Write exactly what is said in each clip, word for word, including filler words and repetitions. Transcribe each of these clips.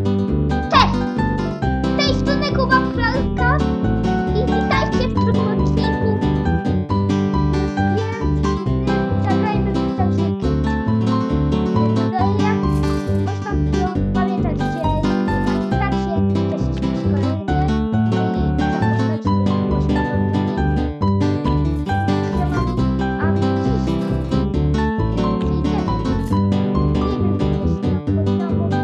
Cześć! Z tej strony Kuba Pralka i witajcie w drugim odcinku. Więc zagrajmy w muzykę. Jak ostatnio pamiętacie, starcie wcześniej szkolenie i zapoznaliśmy podstawowymi schemami, a dziś przejdziemy. Nie wiem, czy jest na podstawowy.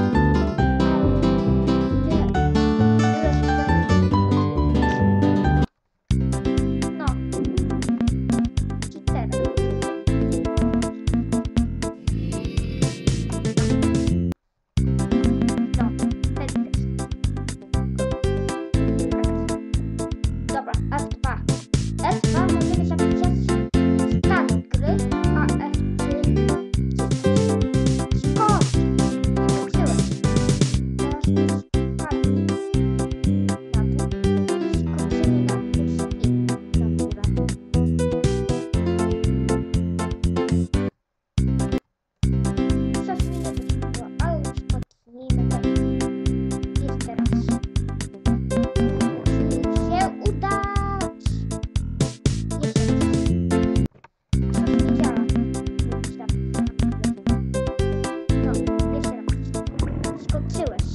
No, i teraz. No, ten też. Dobra, F dwa. F dwa możemy zapisać start gry, a F trzy skocz. Skoczyłeś. Teraz spadnij. Skoczymy na plus i na górę. Cofnijmy do tego, ale już cofnijmy to. Jeszcze raz. Musi się udać. Jeszcze raz. Coś nie działa. Jakiś tam. No, jeszcze raz. Skoczyłeś.